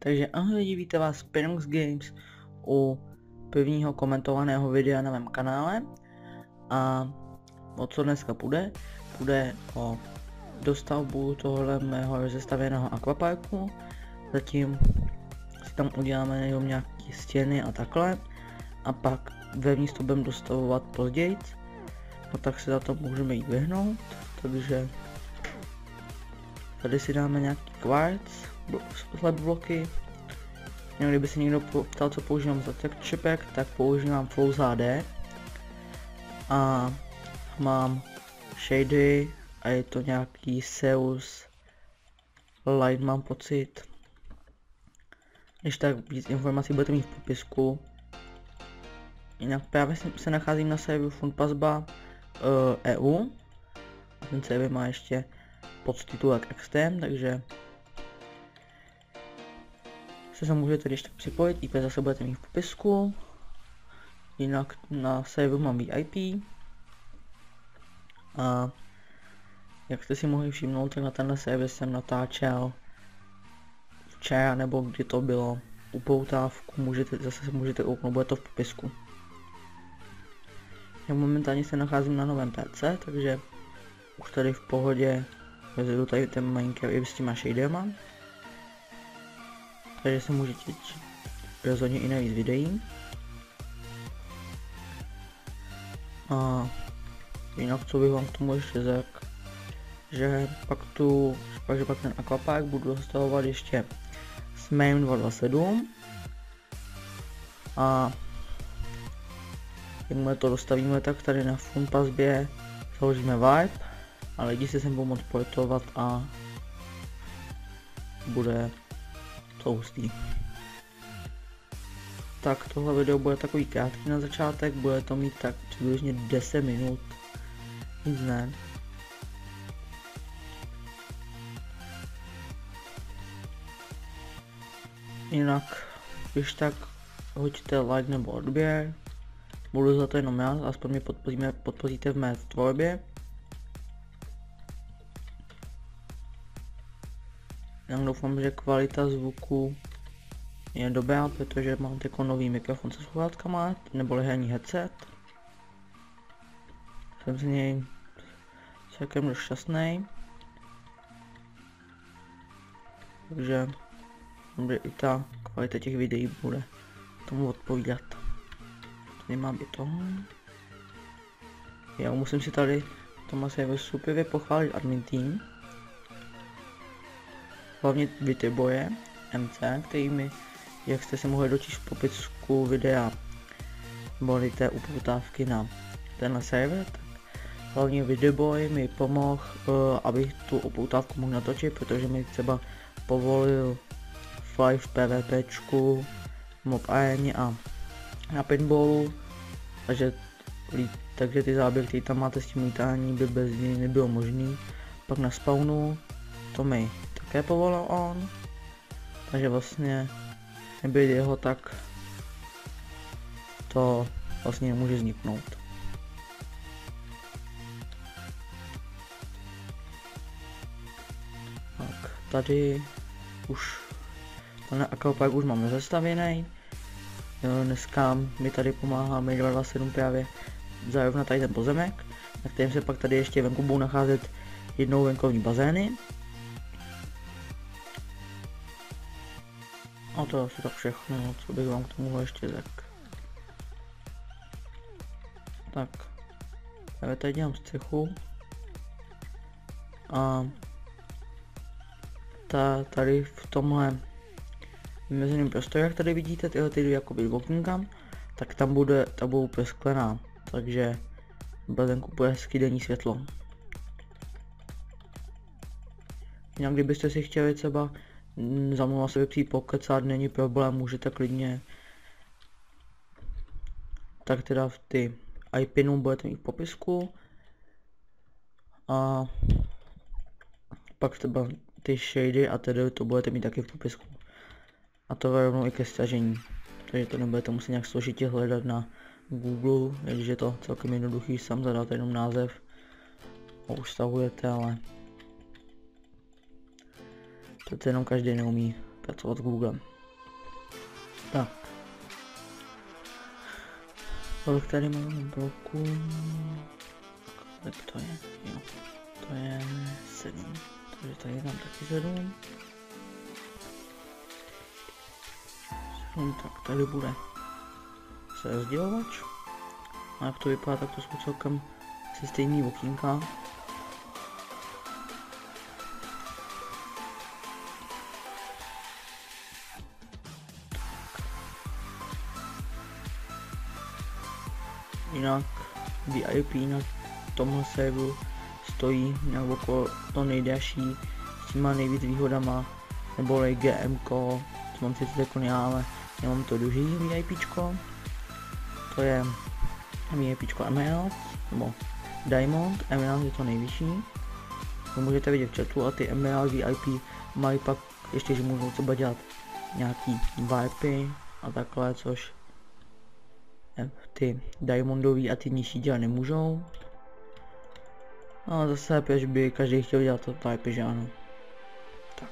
Takže ahoj lidi, vítám vás Spinox Games u prvního komentovaného videa na mém kanále. A o co dneska půjde? Půjde o dostavbu tohle mého rozestavěného akvaparku. Zatím si tam uděláme jenom nějaké stěny a takhle. A pak vevnitř to budeme dostavovat později. No tak se za to můžeme jít vyhnout. Takže tady si dáme nějaký kvarc, slab bloky. Kdyby se někdo ptal, co používám za texturepek, tak používám Flows HD a mám shady a je to nějaký Zeus Light, mám pocit. Když tak víc informací budete mít v popisku. Jinak právě se nacházím na serveru Funpazba EU. Ten server má ještě podtitulek Extreme, takže se můžete když tak připojit, IP zase budete mít v popisku. Jinak na serveru mám VIP. A jak jste si mohli všimnout, tak na tenhle server jsem natáčel včera, nebo kdy to bylo, upoutávku, zase se můžete kouknout, bude to v popisku. Já momentálně se nacházím na novém PC, takže už tady v pohodě rozjedu tady ten Minecraft i s těma shaderma. Takže se můžete těšit rozhodně i nejvíc videí. A jinak co bych vám k tomu ještě řekl, že pak ten akvapark budu dostavovat ještě s Main 227. A jakmile to dostavíme, tak tady na Funpazbě založíme Vibe a lidi se sem budou moct portovat a bude to hustý. Tak tohle video bude takový krátký na začátek, bude to mít tak přibližně 10 minut, nic ne. Jinak, když tak hoďte like nebo odběr, budu za to jenom já, aspoň mě podpoříte v mé tvorbě. Já doufám, že kvalita zvuku je dobrá, protože mám takový nový mikrofon se sluchátkama, neboli herní headset. Jsem z něj celkem dost šťastný. Takže i ta kvalita těch videí bude tomu odpovídat. Tady mám i to. Já musím si tady Tomase super pochválit admin tým. Hlavně Vityboje MC, který mi, jak jste se mohli dočíst v popisku videa, byly té upoutávky na tenhle server, tak hlavně Vityboy mi pomohl, abych tu upoutávku mohl natočit, protože mi třeba povolil fly v PvPčku, mob aréně a na pinballu, takže ty záběry, které tam máte s tím lítání, by bez něj nebylo možný. Pak na spawnu to mi také povolil on, takže vlastně nebyl jeho, tak to vlastně nemůže vzniknout. Tak tady už ten akvapark už mám rozestavěný. Dneska mi tady pomáhá Main 227 právě zarovnat tady ten pozemek, na kterém se pak tady ještě venku budou nacházet jednou venkovní bazény. A to asi tak všechno, co bych vám k tomu ještě řekl. Tak, já tady dělám střechu. A tady v tomhle vymezeném prostoru, jak tady vidíte, tyhle ty jakoby okýnka, tak tam bude, ta budou presklená, takže v bazénku bude hezky denní světlo. Jinak kdybyste si chtěli třeba za mnou se přijít pokecat, není problém, můžete klidně. Tak teda v ty IPinu budete mít v popisku. A pak třeba ty shady a tedy to budete mít taky v popisku. A to rovnou i ke stažení. Takže to nebudete muset nějak složitě hledat na Google, když je to celkem jednoduchý, sám zadáte jenom název a už stahujete, ale to jenom každý neumí pracovat s Googlem. Tak. Kolik tady máme bloků? Kolik to je? Jo. To je 7. Takže tady je tam taky 7. Tak tady bude se rozdělovač. A jak to vypadá, tak to jsou celkem se stejný okýnka. Jinak VIP na tomhle serveru stojí nějak okolo to nejdražší s těma nejvíc výhodama, neboli GMko, co mám sice jako ale já mám to druhý VIPčko, to je VIPčko Emerald, nebo Diamond, Emerald je to nejvyšší, to můžete vidět v chatu a ty Emerald VIP mají pak ještě, že můžou třeba dělat nějaký VIPy a takhle, což ty diamondový a ty nižší dělat nemůžou. A zase proč by každý chtěl dělat to type, že ano. Tak.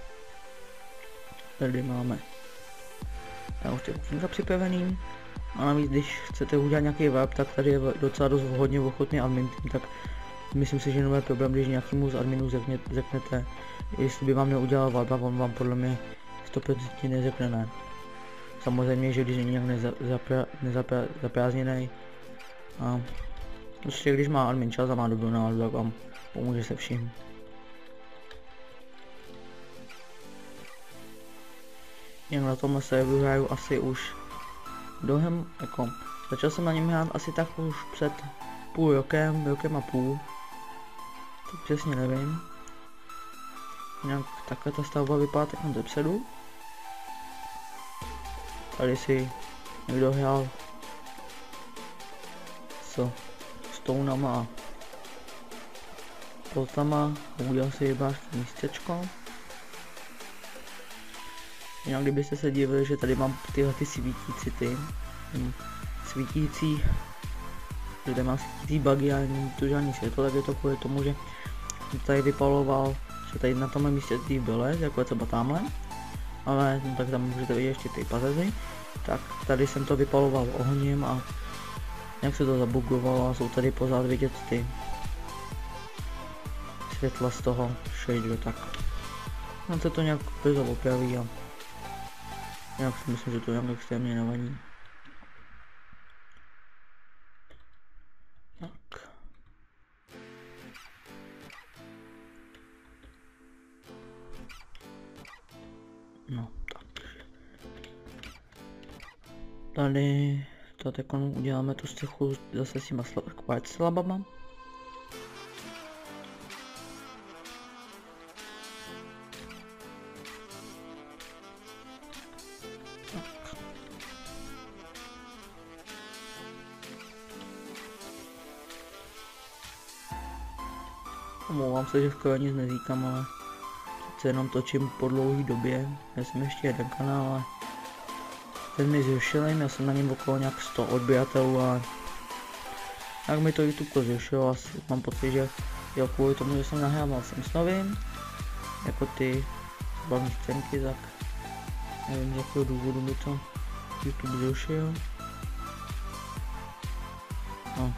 Tady máme už ty okýnka připravený. A navíc, když chcete udělat nějaký web, tak tady je docela dost hodně ochotný admin tým, tak myslím si, že nebude problém, když nějakému z adminů řeknete, jestli by vám měl udělat web, a on vám podle mě 100% neřekne ne. Samozřejmě, že když není nějak nezaprázdněnej a prostě když má admin čas a má dobrou náladu, tak vám pomůže se vším. Jen na tomhle serveru hraju asi už dohem, jako začal jsem na něm hrát asi tak už před půl rokem a půl. To přesně nevím. Jinak takhle ta stavba vypadá tak na zepředu. Tady si někdo hrál s stounama a plotama a udělal si rybářské místečko. Jinak kdybyste se divili, že tady mám tyhle svítící, že tady mám svítící bugy a není tu žádný světlo, tak je to kvůli tomu, že jsem tady vypaloval, že tady na tomhle místě dřív byl les, jako je třeba tamhle. Ale no, tak tam můžete vidět ještě ty pazezy, tak tady jsem to vypaloval ohněm a nějak se to zabugovalo a jsou tady pořád vidět ty světla z toho shaderu, tak no se to nějak brzo opraví a nějak si myslím, že to nějak extrémně nevadí. Tak. No, tak. Tady to teď uděláme tu střechu zase s těma quartz slabama. Tak. Omlouvám se, že skoro nic neříkám, ale se jenom točím po dlouhé době. Já jsem ještě jeden kanál, ale ten mi zrušil, já jsem na něm okolo nějak 100 odběratelů a jak mi to YouTube to zrušilo, asi mám pocit, že jo, kvůli tomu, že jsem nahrával s novým, jako ty bavní scénky, tak nevím, z jakého důvodu mi to YouTube zrušil. No.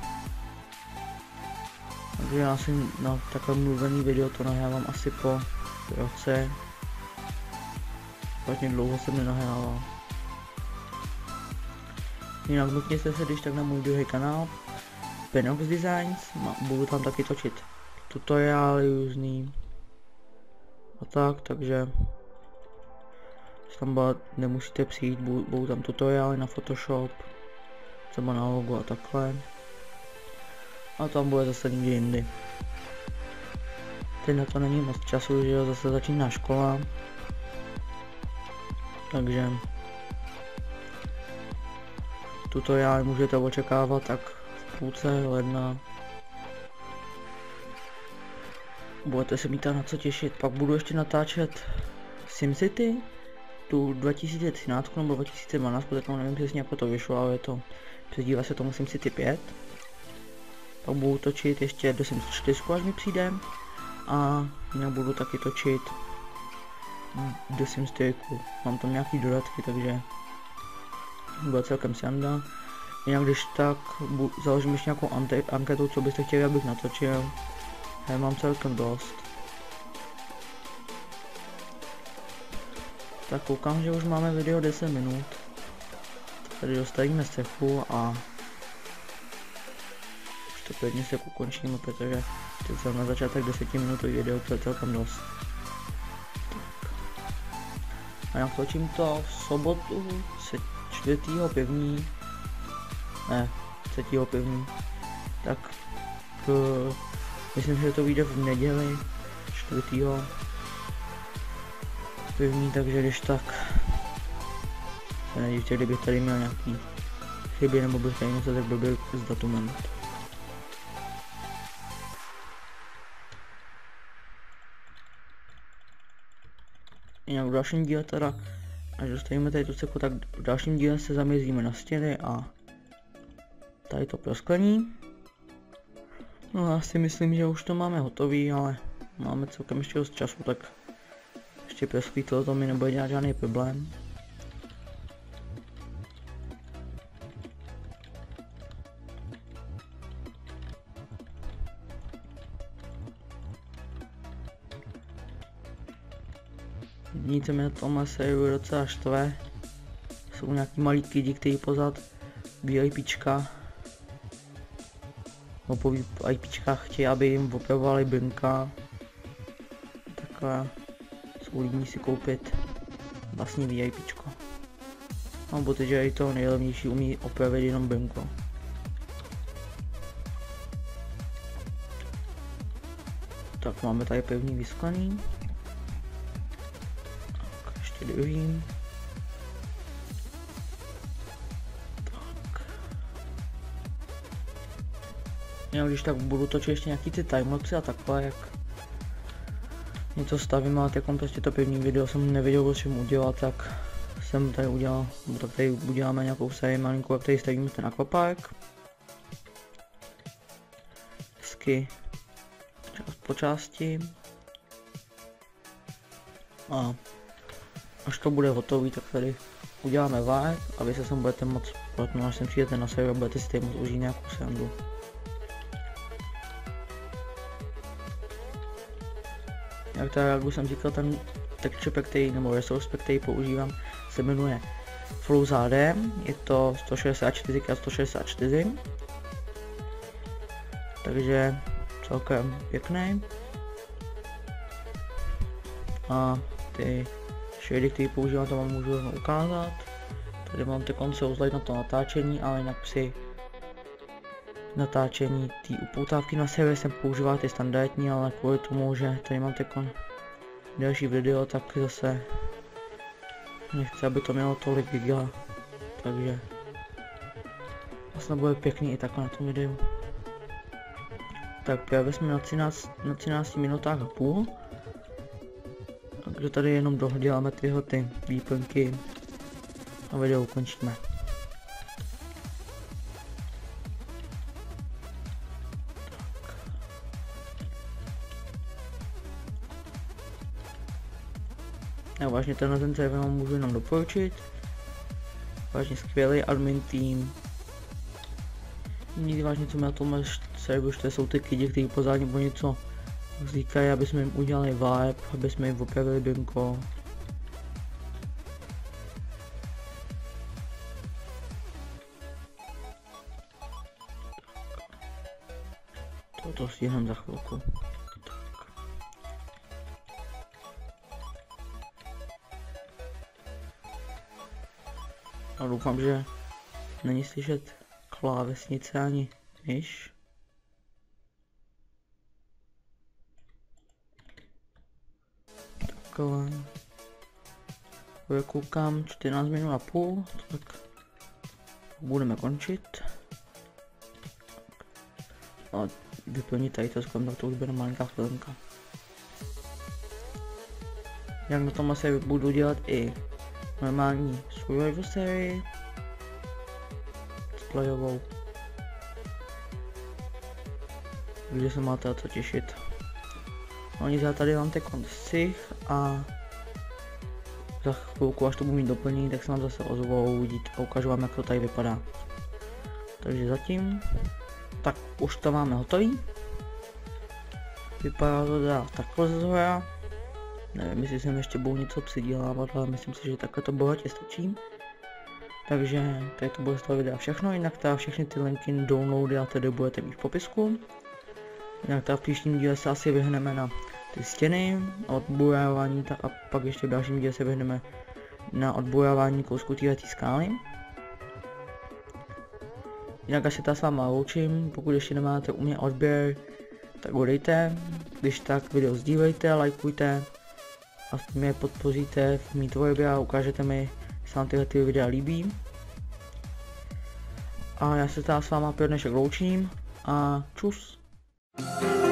Takže já si na takové mluvený video to nahrávám asi po roce. Vlastně dlouho jsem nenahrával. Jinak mrkněte se když tak na můj druhý kanál Penox Designs, budu tam taky točit tutoriály různý a tak, takže tam nemusíte přijít, budou tam tutoriály na Photoshop, třeba na logo a takhle. A tam bude zase někdy jindy. Teď na to není moc času, že zase začíná škola. Takže tutoriály můžete očekávat tak v půlce ledna. Budete se mít na co těšit. Pak budu ještě natáčet SimCity, tu 2013 nebo 2012, protože nevím přesně jak to vyšlo, ale je to, přezdívá se tomu SimCity 5. Pak budu točit ještě do Sims 4, až mi přijde. A jinak budu taky točit The Sims 3. Mám tam nějaký dodatky, takže bude celkem sranda. Jinak když tak založím ještě nějakou anketu, co byste chtěli, abych natočil. Já mám celkem dost. Tak koukám, že už máme video 10 minut. Tady dostavíme střechu a už to klidně se ukončíme, protože teď jsem na začátek 10 minutový video, to je celkem dost. Tak. A já točím to v sobotu 4.1. Ne, 3.1. Tak myslím, že to vyjde v neděli 4.1. Takže když tak se nedivte, kdybych tady měl nějaký chyby nebo bych tady něco tak blbě s datumem. Jinak v dalším díle teda, až dostaneme tady tu ceku, tak v dalším díle se zaměříme na stěny a tady to prosklení. No já si myslím, že už to máme hotový, ale máme celkem ještě dost času, tak ještě prosklí to mi nebude dělat žádný problém. Jediné, co mě na tomhle serveru docela štve, jsou nějaký malý kidi, kteří pozad IPčka, nebo po IPčkách chtějí, aby jim opravovali brinka. Takhle jsou líní si koupit vlastní VIPčko. Mám pocit, že i to nejlevnější umí opravit jenom brinko. Tak máme tady první vysklený. Tak, ještě druhý. Tak. Já když tak budu točit ještě nějaký ty timelapsy a takhle, jak něco stavím, ale teď prostě to první video jsem nevěděl, o čem udělat, tak jsem tady udělal, tak tady uděláme nějakou sérii malinkou, jak tady stavíme ten akvapark. Hezky část po části. A až to bude hotový, tak tady uděláme vibe a vy se sem budete moc, až sem přijdete na server, budete si tady moc užít nějakou srandu. Jak už jsem říkal, ten texture pack, nebo resource pack, který používám, se jmenuje Flows HD, je to 164x164, takže celkem pěkný. A ty shady, které používám, to vám můžu ukázat. Tady mám ty konce uzlejt na to natáčení, ale jinak při natáčení té upoutávky na server jsem používal ty standardní, ale kvůli tomu, že tady mám takové další video, tak zase nechci, aby to mělo tolik giga, takže vlastně bude pěkný i takhle na tom videu. Tak právě jsme na 13 minutách a půl, takže tady jenom doděláme tyhle ty výplňky a video ukončíme. Já vážně ten server vám můžu jenom doporučit. Vážně skvělý admin tým. Nikdy vážně, co mi na tomhle serveru štve, jsou ty kidi, kteří pořádně po něco říkají, aby jsme jim udělali vibe, aby jsme jim opravili brinko. To stihneme za chvilku. A doufám, že není slyšet klávesnice ani myš. Takhle. Koukám 14 minut a půl, tak budeme končit. A vyplnit tady to z kontaktu, už bude malinká chvilinka. Jak na tom asi budu dělat i normální survival sérii playovou, takže se máte na co těšit. Oni za tady mám teď střih a za chvilku, až to budu mít doplnění, tak se vám zase ozvu a uvidíte a ukážu vám, jak to tady vypadá. Takže zatím, tak už to máme hotový. Vypadá to teda takhle ze zhora. Nevím, jestli jsem ještě budu něco přidělávat, ale myslím si, že takhle to bohatě stačí. Takže tady to bude z toho videa všechno, jinak teda všechny ty linky, downloady a tedy budete mít v popisku. Jinak teda v příštím díle se asi vyhneme na ty stěny a odbojování, tak a pak ještě v dalším díle se vyhneme na odbojování kousku této skály. Jinak asi ta s váma loučím, pokud ještě nemáte u mě odběr, tak ho dejte, když tak video sdílejte, lajkujte a mě podpoříte v mý tvorbě a ukážete mi, jestli vám tyhle videa líbí. A já se teda s váma pro dnešek loučím a čus.